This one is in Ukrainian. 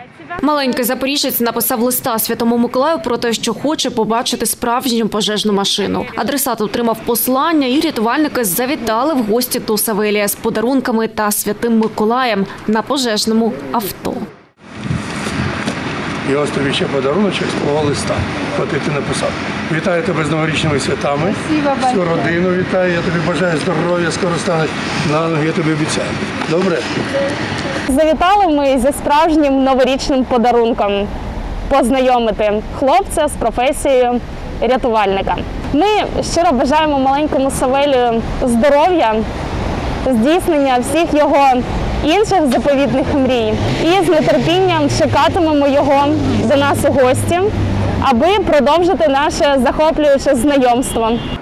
Маленький запоріжець написав листа Святому Миколаю про те, що хоче побачити справжню пожежну машину. Адресат отримав послання, і рятувальники завітали в гості до Савелія з подарунками та Святим Миколаєм на пожежному авто. І ось тобі ще подаруночок з твого листа, який ти написав. Вітаю тебе з новорічними святами, всю родину вітаю, я тобі бажаю здоров'я, скоро станеш на ноги, я тобі обіцяю. Добре? Завітали ми зі справжнім новорічним подарунком – познайомити хлопця з професією рятувальника. Ми щиро бажаємо маленькому Савелію здоров'я, здійснення всіх його інших заповітних мрій. І з нетерпінням чекатимемо його до нас у гості, аби продовжити наше захоплююче знайомство.